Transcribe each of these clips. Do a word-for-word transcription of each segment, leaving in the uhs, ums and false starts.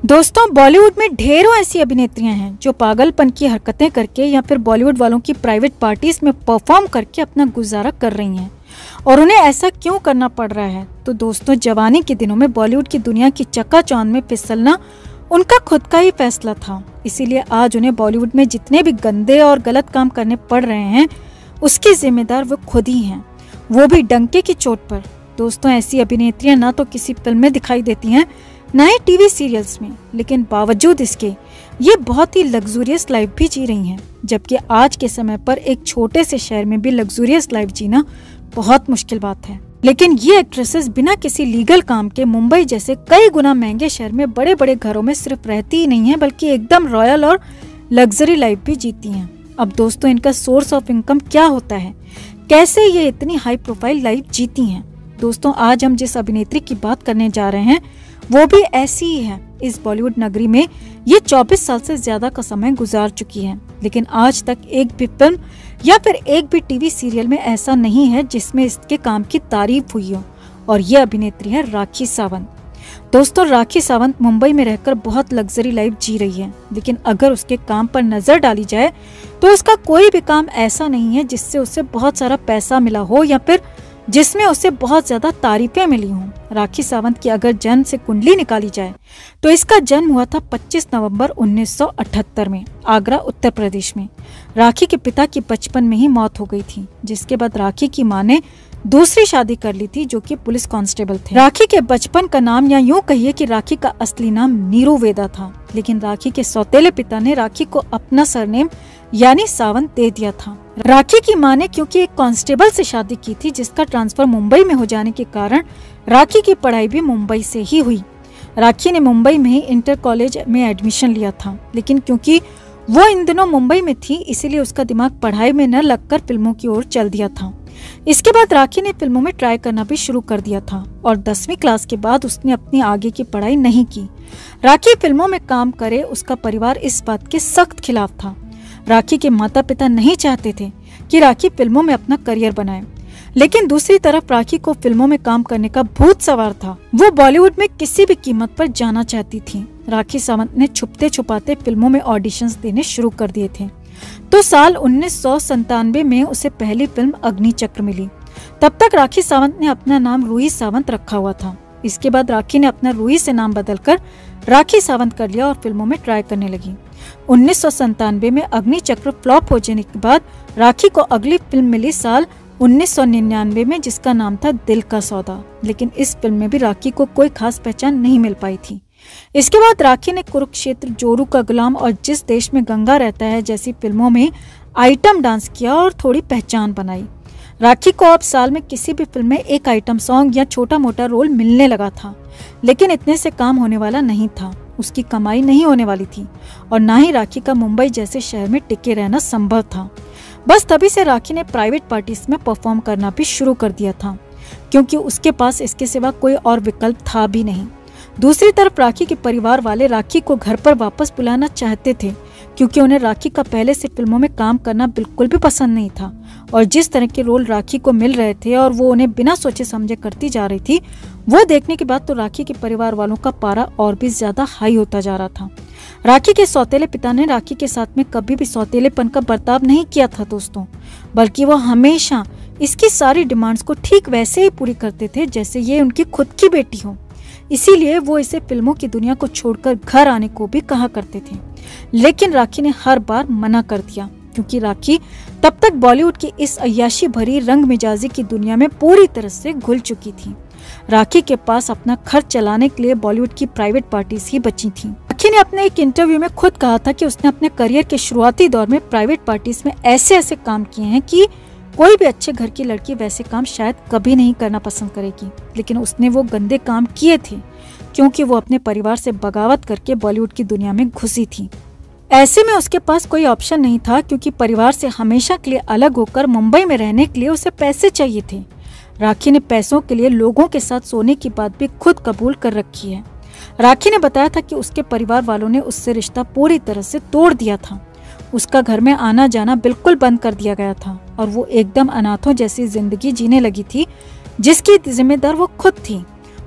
दोस्तों, बॉलीवुड में ढेरों ऐसी अभिनेत्रियां हैं जो पागलपन की हरकतें करके या फिर बॉलीवुड वालों की प्राइवेट पार्टीज में परफॉर्म करके अपना गुजारा कर रही हैं। और उन्हें ऐसा क्यों करना पड़ रहा है? तो दोस्तों, जवानी के दिनों में बॉलीवुड की दुनिया की चकाचौंध में फिसलना उनका खुद का ही फैसला था। इसीलिए आज उन्हें बॉलीवुड में जितने भी गंदे और गलत काम करने पड़ रहे हैं, उसकी जिम्मेदार वो खुद ही हैं, वो भी डंके की चोट पर। दोस्तों, ऐसी अभिनेत्रियां ना तो किसी फिल्म में दिखाई देती हैं, ना ही टीवी सीरियल्स में, लेकिन बावजूद इसके ये बहुत ही लग्जूरियस लाइफ भी जी रही हैं। जबकि आज के समय पर एक छोटे से शहर में भी लग्जूरियस लाइफ जीना बहुत मुश्किल बात है। लेकिन ये एक्ट्रेसेस बिना किसी लीगल काम के मुंबई जैसे कई गुना महंगे शहर में बड़े बड़े घरों में सिर्फ रहती ही नहीं है, बल्कि एकदम रॉयल और लग्जरी लाइफ भी जीती हैं। अब दोस्तों, इनका सोर्स ऑफ इनकम क्या होता है? कैसे ये इतनी हाई प्रोफाइल लाइफ जीती हैं? दोस्तों, आज हम जिस अभिनेत्री की बात करने जा रहे हैं वो भी ऐसी ही है। इस बॉलीवुड नगरी में ये चौबीस साल से ज्यादा का समय गुजार चुकी है, लेकिन आज तक एक भी फिल्म या फिर एक भी टीवी सीरियल में ऐसा नहीं है जिसमें इसके काम की तारीफ हुई हो। और ये अभिनेत्री है राखी सावंत। दोस्तों, राखी सावंत मुंबई में रहकर बहुत लग्जरी लाइफ जी रही है, लेकिन अगर उसके काम पर नजर डाली जाए तो उसका कोई भी काम ऐसा नहीं है जिससे उसे बहुत सारा पैसा मिला हो या फिर जिसमें उसे बहुत ज्यादा तारीफें मिली हों। राखी सावंत की अगर जन्म से कुंडली निकाली जाए तो इसका जन्म हुआ था पच्चीस नवंबर उन्नीस सौ अठहत्तर में आगरा, उत्तर प्रदेश में। राखी के पिता की बचपन में ही मौत हो गई थी, जिसके बाद राखी की मां ने दूसरी शादी कर ली थी, जो कि पुलिस कांस्टेबल थे। राखी के बचपन का नाम, या यूं कहिए कि राखी का असली नाम नीरू वेदा था, लेकिन राखी के सौतेले पिता ने राखी को अपना सरनेम यानी सावंत दे दिया था। राखी की मां ने क्योंकि एक कांस्टेबल से शादी की थी, जिसका ट्रांसफर मुंबई में हो जाने के कारण राखी की पढ़ाई भी मुंबई से ही हुई। राखी ने मुंबई में ही इंटर कॉलेज में एडमिशन लिया था, लेकिन क्योंकि वो इन दिनों मुंबई में थी, इसीलिए उसका दिमाग पढ़ाई में न लगकर फिल्मों की ओर चल दिया था। इसके बाद राखी ने फिल्मों में ट्राई करना भी शुरू कर दिया था और दसवीं क्लास के बाद उसने अपनी आगे की पढ़ाई नहीं की। राखी फिल्मों में काम करे, उसका परिवार इस बात के सख्त खिलाफ था। राखी के माता पिता नहीं चाहते थे कि राखी फिल्मों में अपना करियर बनाए, लेकिन दूसरी तरफ राखी को फिल्मों में काम करने का भूत सवार था। वो बॉलीवुड में किसी भी कीमत पर जाना चाहती थी। राखी सावंत ने छुपते छुपाते फिल्मों में ऑडिशंस देने शुरू कर दिए थे। तो साल उन्नीस सौ संतानवे में उसे पहली फिल्म अग्निचक्र मिली। तब तक राखी सावंत ने अपना नाम रूही सावंत रखा हुआ था। इसके बाद राखी ने अपना रूही से नाम बदलकर राखी सावंत कर लिया और फिल्मों में ट्राई करने लगी। उन्नीस सौ संतानवे में अग्निचक्र फ्लॉप हो जाने के बाद राखी को अगली फिल्म मिली साल उन्नीस सौ निन्यानवे में, जिसका नाम था दिल का सौदा। लेकिन इस फिल्म में भी राखी को कोई खास पहचान नहीं मिल पाई थी। इसके बाद राखी ने कुरुक्षेत्र, जोरू का गुलाम और जिस देश में गंगा रहता है जैसी फिल्मों में आइटम डांस किया और थोड़ी पहचान बनाई। राखी को अब साल में किसी भी फिल्म में एक आइटम सॉन्ग या छोटा मोटा रोल मिलने लगा था, लेकिन इतने से काम होने वाला नहीं था। उसकी कमाई नहीं होने वाली थी और ना ही राखी का मुंबई जैसे शहर में टिके रहना संभव था। बस तभी से राखी ने प्राइवेट पार्टीज में परफॉर्म करना भी शुरू कर दिया था, क्योंकि उसके पास इसके सिवा कोई और विकल्प था भी नहीं। दूसरी तरफ राखी के परिवार वाले राखी को घर पर वापस बुलाना चाहते थे, क्योंकि उन्हें राखी का पहले से फिल्मों में काम करना बिल्कुल भी पसंद नहीं था। और जिस तरह के रोल राखी को मिल रहे थे और वो उन्हें बिना सोचे समझे करती जा रही थी, वो देखने के बाद तो राखी के परिवार वालों का पारा और भी ज्यादा हाई होता जा रहा था। राखी के सौतेले पिता ने राखी के साथ में कभी भी सौतेलेपन का बर्ताव नहीं किया था दोस्तों, बल्कि वो हमेशा इसकी सारी डिमांड्स को ठीक वैसे ही पूरी करते थे जैसे ये उनकी खुद की बेटी हो। इसीलिए वो इसे फिल्मों की दुनिया को छोड़कर घर आने को भी कहा करते थे, लेकिन राखी ने हर बार मना कर दिया, क्योंकि राखी तब तक बॉलीवुड की इस अय्याशी भरी रंग मिजाजी की दुनिया में पूरी तरह से घुल चुकी थी। राखी के पास अपना खर्च चलाने के लिए बॉलीवुड की प्राइवेट पार्टीज ही बची थी। राखी ने अपने एक इंटरव्यू में खुद कहा था कि उसने अपने करियर के शुरुआती दौर में प्राइवेट पार्टीज में ऐसे ऐसे काम किए हैं कि कोई भी अच्छे घर की लड़की वैसे काम शायद कभी नहीं करना पसंद करेगी, लेकिन उसने वो गंदे काम किए थे क्योंकि वो अपने परिवार से बगावत करके बॉलीवुड की दुनिया में घुसी थी। ऐसे में उसके पास कोई ऑप्शन नहीं था, क्योंकि परिवार से हमेशा के लिए अलग होकर मुंबई में रहने के लिए उसे पैसे चाहिए थे। राखी ने पैसों के लिए लोगों के साथ सोने की बात भी खुद कबूल कर रखी है। राखी ने बताया था कि उसके परिवार वालों ने उससे रिश्ता पूरी तरह से तोड़ दिया था। उसका घर में आना जाना बिल्कुल बंद कर दिया गया था और वो एकदम अनाथों जैसी जिंदगी जीने लगी थी, जिसकी जिम्मेदार वो खुद थी।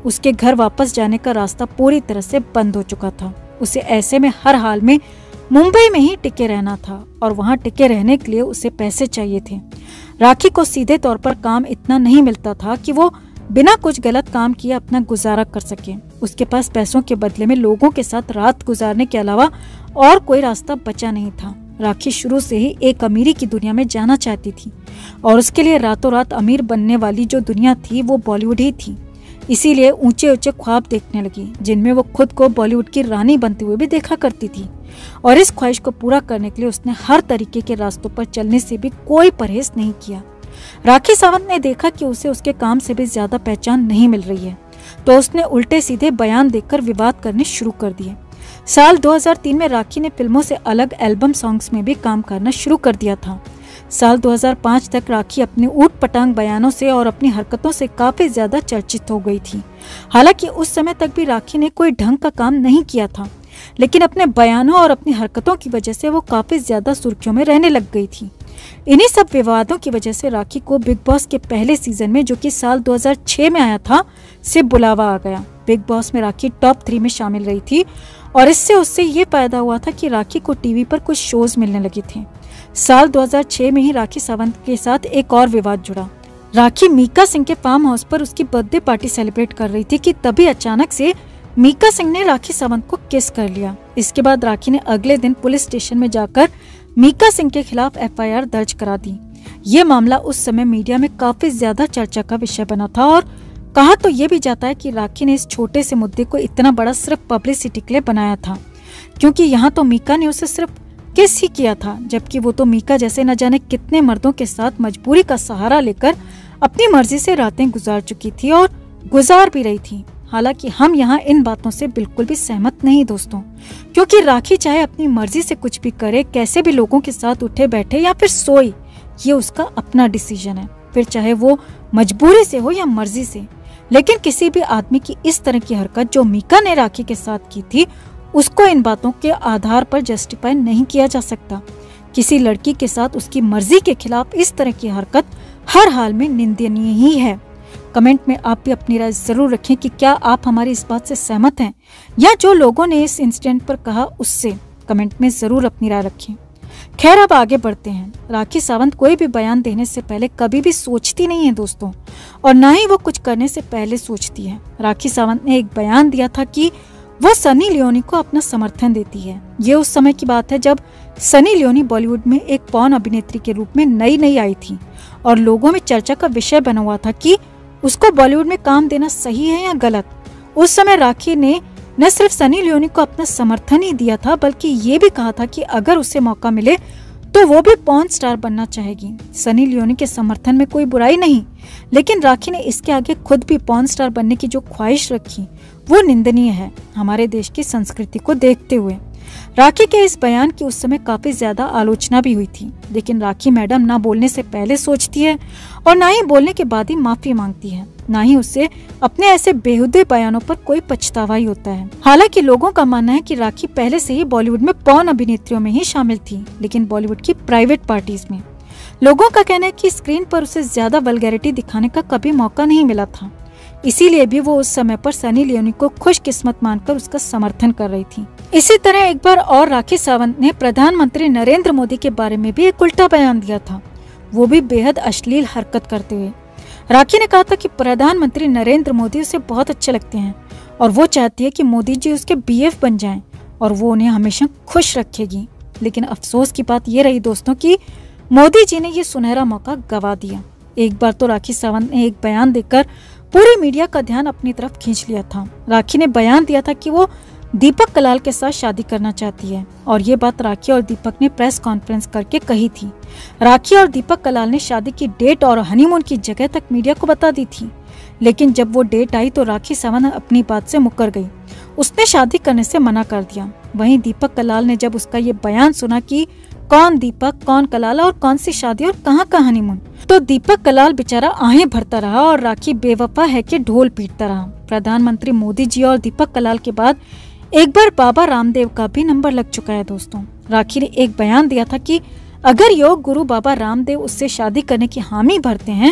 उसके घर वापस जाने का रास्ता पूरी तरह से बंद हो चुका था। उसे ऐसे में हर हाल में मुंबई में ही टिके रहना था और वहां टिके रहने के लिए उसे पैसे चाहिए थे। राखी को सीधे तौर पर काम इतना नहीं मिलता था कि वो बिना कुछ गलत काम किए अपना गुजारा कर सके। उसके पास पैसों के बदले में लोगों के साथ रात गुजारने के अलावा और कोई रास्ता बचा नहीं था। राखी शुरू से ही एक अमीरी की दुनिया में जाना चाहती थी और उसके लिए रातों रात अमीर बनने वाली जो दुनिया थी वो बॉलीवुड ही थी। इसीलिए ऊंचे ऊंचे ख्वाब देखने लगी जिनमें वो खुद को बॉलीवुड की रानी बनते हुए भी देखा करती थी और इस ख्वाहिश को पूरा करने के लिए उसने हर तरीके के रास्तों पर चलने से भी कोई परहेज नहीं किया। राखी सावंत ने देखा कि उसे उसके काम से भी ज्यादा पहचान नहीं मिल रही है तो उसने उल्टे सीधे बयान देकर विवाद करने शुरू कर दिए। साल दो हज़ार तीन में राखी ने फिल्मों से अलग एल्बम सॉन्ग्स में भी काम करना शुरू कर दिया था। साल दो हज़ार पाँच तक राखी अपने ऊट पटांग बयानों से और अपनी हरकतों से काफी ज्यादा चर्चित हो गई थी। हालांकि उस समय तक भी राखी ने कोई ढंग का काम नहीं किया था, लेकिन अपने बयानों और अपनी हरकतों की वजह से वो काफी ज्यादा सुर्खियों में रहने लग गई थी। इन्हीं सब विवादों की वजह से राखी को बिग बॉस के पहले सीजन में, जो कि साल दो हज़ार छह में आया था, से बुलावा आ गया। बिग बॉस में राखी टॉप थ्री में शामिल रही थी और इससे उससे ये फायदा हुआ था कि राखी को टीवी पर कुछ शोज मिलने लगे थे। साल दो हज़ार छह में ही राखी सावंत के साथ एक और विवाद जुड़ा। राखी मीका सिंह के फार्म हाउस पर उसकी बर्थडे पार्टी सेलिब्रेट कर रही थी कि तभी अचानक से मीका सिंह ने राखी सावंत को किस कर लिया। इसके बाद राखी ने अगले दिन पुलिस स्टेशन में जाकर मीका सिंह के खिलाफ एफ आई आर दर्ज करा दी। ये मामला उस समय मीडिया में काफी ज्यादा चर्चा का विषय बना था और कहा तो ये भी जाता है कि राखी ने इस छोटे से मुद्दे को इतना बड़ा सिर्फ पब्लिसिटी के लिए बनाया था, क्योंकि यहाँ तो मीका ने उसे सिर्फ किस ही किया था, जबकि वो तो मीका जैसे न जाने कितने मर्दों के साथ मजबूरी का सहारा लेकर अपनी मर्जी से रातें गुजार चुकी थी और गुजार भी रही थी। हालांकि हम यहाँ इन बातों से बिल्कुल भी सहमत नहीं दोस्तों, क्योंकि राखी चाहे अपनी मर्जी से कुछ भी करे, कैसे भी लोगों के साथ उठे बैठे या फिर सोए, ये उसका अपना डिसीजन है, फिर चाहे वो मजबूरी से हो या मर्जी से। लेकिन किसी भी आदमी की इस तरह की हरकत जो मीका ने राखी के साथ की थी, उसको इन बातों के आधार पर जस्टिफाई नहीं किया जा सकता। किसी लड़की के साथ उसकी मर्जी के खिलाफ इस तरह की हरकत हर हाल में निंदनीय ही है। कमेंट में आप भी अपनी राय जरूर रखें कि क्या आप हमारी इस बात से सहमत हैं या जो लोगों ने इस इंसिडेंट पर कहा उससे। कमेंट में जरूर अपनी राय रखें। खैर, अब आगे बढ़ते हैं। राखी सावंत कोई भी बयान देने से पहले कभी भी सोचती नहीं है दोस्तों, और ना ही वो कुछ करने से पहले सोचती है। राखी सावंत ने एक बयान दिया था कि वो सनी लियोनी को अपना समर्थन देती है। ये उस समय की बात है जब सनी लियोनी बॉलीवुड में एक पॉर्न अभिनेत्री के रूप में नई नई आई थी और लोगों में चर्चा का विषय बना हुआ था कि उसको बॉलीवुड में काम देना सही है या गलत। उस समय राखी ने न सिर्फ सनी लियोनी को अपना समर्थन ही दिया था, बल्कि ये भी कहा था कि अगर उसे मौका मिले तो वो भी पॉर्न स्टार बनना चाहेगी। सनी लियोनी के समर्थन में कोई बुराई नहीं, लेकिन राखी ने इसके आगे खुद भी पॉर्न स्टार बनने की जो ख्वाहिश रखी वो निंदनीय है हमारे देश की संस्कृति को देखते हुए। राखी के इस बयान की उस समय काफी ज्यादा आलोचना भी हुई थी, लेकिन राखी मैडम ना बोलने से पहले सोचती है और ना ही बोलने के बाद ही माफी मांगती है। ना ही उससे अपने ऐसे बेहुदे बयानों पर कोई पछतावा ही होता है। हालांकि लोगों का मानना है कि राखी पहले से ही बॉलीवुड में पॉर्न अभिनेत्रियों में ही शामिल थी, लेकिन बॉलीवुड की प्राइवेट पार्टीज में। लोगों का कहना है कि स्क्रीन पर उसे ज्यादा वल्गैरिटी दिखाने का कभी मौका नहीं मिला था, इसीलिए भी वो उस समय पर सनी लियोनी को खुशकिस्मत मानकर उसका समर्थन कर रही थी। इसी तरह एक बार और राखी सावंत ने प्रधानमंत्री नरेंद्र मोदी के बारे में भी एक उल्टा बयान दिया था, वो भी बेहद अश्लील हरकत करते हुए। राखी ने कहा था कि प्रधानमंत्री नरेंद्र मोदी उसे बहुत अच्छे लगते हैं और वो चाहती है कि मोदी जी उसके बी एफ बन जाएं और वो उन्हें हमेशा खुश रखेगी। लेकिन अफसोस की बात ये रही दोस्तों कि मोदी जी ने ये सुनहरा मौका गवा दिया। एक बार तो राखी सावंत ने एक बयान देकर पूरी मीडिया का ध्यान अपनी तरफ खींच लिया था। राखी ने बयान दिया था कि वो दीपक कलाल के साथ शादी करना चाहती है और ये बात राखी और दीपक ने प्रेस कॉन्फ्रेंस करके कही थी। राखी और दीपक कलाल ने शादी की डेट और हनीमून की जगह तक मीडिया को बता दी थी, लेकिन जब वो डेट आई तो राखी सावंत अपनी बात से मुकर गई। उसने शादी करने से मना कर दिया। वहीं दीपक कलाल ने जब उसका ये बयान सुना कि कौन दीपक, कौन कलाल और कौन सी शादी और कहाँ का हनीमून, तो दीपक कलाल बेचारा आहें भरता रहा और राखी बेवफा है कि ढोल पीटता रहा। प्रधानमंत्री मोदी जी और दीपक कलाल के बाद एक बार बाबा रामदेव का भी नंबर लग चुका है दोस्तों। राखी ने एक बयान दिया था कि अगर योग गुरु बाबा रामदेव उससे शादी करने की हामी भरते हैं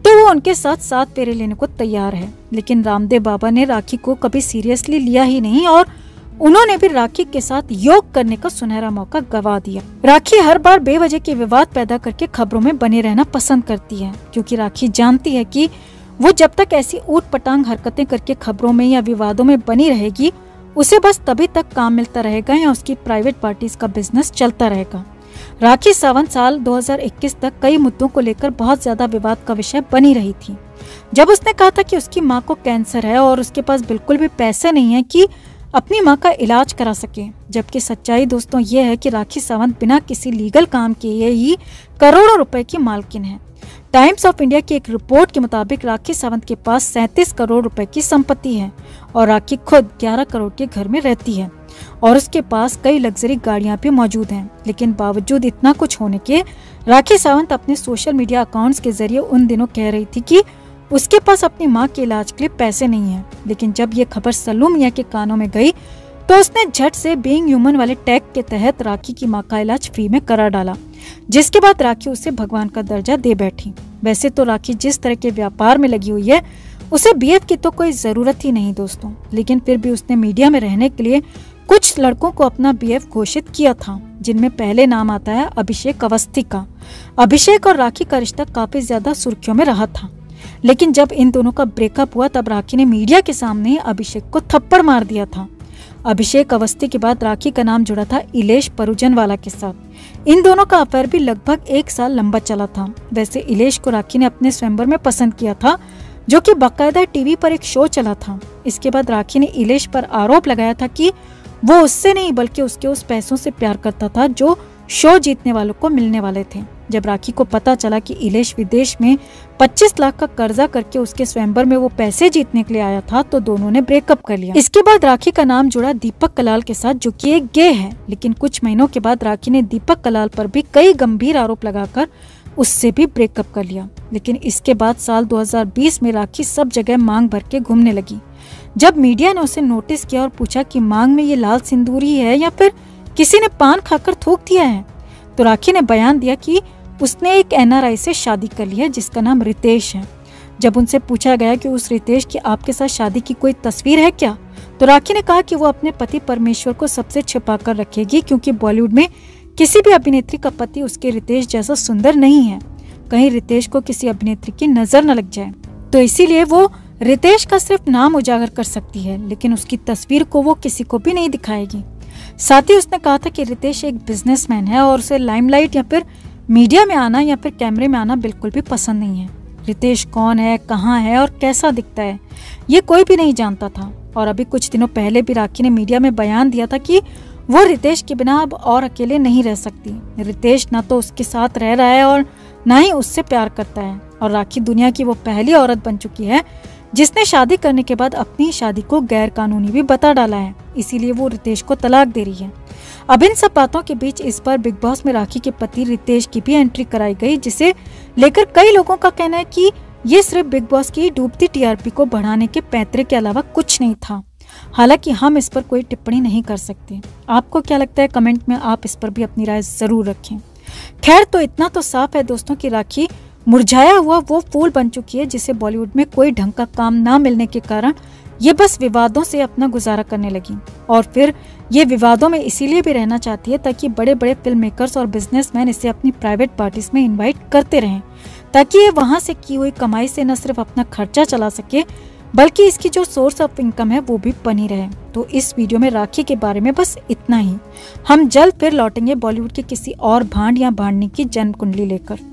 तो वो उनके साथ सात फेरे लेने को तैयार है। लेकिन रामदेव बाबा ने राखी को कभी सीरियसली लिया ही नहीं और उन्होंने भी राखी के साथ योग करने का सुनहरा मौका गवा दिया। राखी हर बार बेवजह के विवाद पैदा करके खबरों में बने रहना पसंद करती है, क्योंकि राखी जानती है कि वो जब तक ऐसी ऊट पटांग हरकतें करके खबरों में या विवादों में बनी रहेगी, उसे बस तभी तक काम मिलता रहेगा या उसकी प्राइवेट पार्टीज का बिजनेस चलता रहेगा। राखी सावंत साल दो हज़ार इक्कीस तक कई मुद्दों को लेकर बहुत ज्यादा विवाद का विषय बनी रही थी। जब उसने कहा था कि उसकी मां को कैंसर है और उसके पास बिल्कुल भी पैसे नहीं है कि अपनी मां का इलाज करा सके, जबकि सच्चाई दोस्तों ये है कि राखी सावंत बिना किसी लीगल काम किए ही करोड़ों रुपए की मालकिन है। टाइम्स ऑफ इंडिया की एक रिपोर्ट के मुताबिक राखी सावंत के पास सैंतीस करोड़ रुपए की संपत्ति है और राखी खुद ग्यारह करोड़ के घर में रहती है और उसके पास कई लग्जरी गाड़ियां भी मौजूद हैं। लेकिन बावजूद इतना कुछ होने के राखी सावंत अपने सोशल मीडिया अकाउंट्स के जरिए उन दिनों कह रही थी कि उसके पास अपनी मां के इलाज के लिए पैसे नहीं है। लेकिन जब ये खबर सल्लू मियां के कानों में गई तो उसने झट से बीइंग ह्यूमन वाले टैग के तहत राखी की मां का इलाज फ्री में करा डाला, जिसके बाद राखी उसे भगवान का दर्जा दे बैठी। वैसे तो राखी जिस तरह के व्यापार में लगी हुई है उसे बीएफ की तो कोई जरूरत ही नहीं दोस्तों, लेकिन फिर भी उसने मीडिया में रहने के लिए कुछ लड़कों को अपना बीएफ घोषित किया था, जिनमें पहले नाम आता है अभिषेक अवस्थी का। अभिषेक और राखी का रिश्ता काफी ज्यादा सुर्खियों में रहा था, लेकिन जब इन दोनों का ब्रेकअप हुआ तब राखी ने मीडिया के सामने अभिषेक को थप्पड़ मार दिया था। अभिषेक अवस्थी के बाद राखी का नाम जुड़ा था इलेश परुजनवाला के साथ। इन दोनों का अफेयर भी लगभग एक साल लंबा चला था। वैसे इलेश को राखी ने अपने स्वयंवर में पसंद किया था, जो कि बाकायदा टीवी पर एक शो चला था। इसके बाद राखी ने इलेश पर आरोप लगाया था कि वो उससे नहीं बल्कि उसके उस पैसों से प्यार करता था जो शो जीतने वालों को मिलने वाले थे। जब राखी को पता चला कि इलेश विदेश में पच्चीस लाख का कर्जा करके उसके स्वयंवर में वो पैसे जीतने के लिए आया था तो दोनों ने ब्रेकअप कर लिया। इसके बाद राखी का नाम जुड़ा दीपक कलाल के साथ, जो कि एक गे है। लेकिन कुछ महीनों के बाद राखी ने दीपक कलाल पर भी कई गंभीर आरोप लगाकर उससे भी ब्रेकअप कर लिया। लेकिन इसके बाद साल दो हज़ार बीस में राखी सब जगह मांग भर के घूमने लगी। जब मीडिया ने उसे नोटिस किया और पूछा कि मांग में ये लाल सिंदूरी है या फिर किसी ने पान खाकर थूक दिया है, तो राखी ने बयान दिया कि उसने एक एनआरआई से शादी कर ली है जिसका नाम रितेश है। जब उनसे पूछा गया कि उस रितेश की आपके साथ शादी की कोई तस्वीर है क्या, तो राखी ने कहा कि वो अपने पति परमेश्वर को सबसे छिपा कर रखेगी, क्योंकि बॉलीवुड में किसी भी अभिनेत्री का पति उसके रितेश जैसा सुंदर नहीं है। कहीं रितेश को किसी अभिनेत्री की नजर न लग जाए, तो इसीलिए वो रितेश का सिर्फ नाम उजागर कर सकती है, लेकिन उसकी तस्वीर को वो किसी को भी नहीं दिखाएगी। साथ ही उसने कहा था कि रितेश एक बिजनेसमैन है और उसे लाइमलाइट या फिर मीडिया में आना या फिर कैमरे में आना बिल्कुल भी पसंद नहीं है। रितेश कौन है, कहाँ है और कैसा दिखता है, ये कोई भी नहीं जानता था। और अभी कुछ दिनों पहले भी राखी ने मीडिया में बयान दिया था कि वो रितेश के बिना अब और अकेले नहीं रह सकती। रितेश ना तो उसके साथ रह रहा है और ना ही उससे प्यार करता है, और राखी दुनिया की वो पहली औरत बन चुकी है जिसने शादी करने के बाद अपनी शादी को गैर कानूनी भी बता डाला है। इसीलिए वो रितेश को तलाक दे रही है। अब इन सब बातों के बीच इस बार बिग बॉस में राखी के पति रितेश की भी एंट्री कराई गई, जिसे लेकर कई लोगों का कहना है कि ये सिर्फ बिग बॉस की डूबती टीआरपी को बढ़ाने के पैंतरे के अलावा कुछ नहीं था। हालांकि हम इस पर कोई टिप्पणी नहीं कर सकते। आपको क्या लगता है, कमेंट में आप इस पर भी अपनी राय जरूर रखें। खैर, तो इतना तो साफ है दोस्तों कि राखी मुरझाया हुआ वो फूल बन चुकी है जिसे बॉलीवुड में कोई ढंग का काम ना मिलने के कारण ये बस विवादों से अपना गुजारा करने लगी। और फिर ये विवादों में इसीलिए भी रहना चाहती है ताकि बड़े बड़े फिल्म मेकर्स और बिजनेसमैन इसे अपनी प्राइवेट पार्टीज में इनवाइट करते रहें, ताकि ये वहां से की हुई कमाई से न सिर्फ अपना खर्चा चला सके बल्कि इसकी जो सोर्स ऑफ इनकम है वो भी बनी रहे। तो इस वीडियो में राखी के बारे में बस इतना ही। हम जल्द फिर लौटेंगे बॉलीवुड के किसी और भांड या भांडनी की जन्म कुंडली लेकर।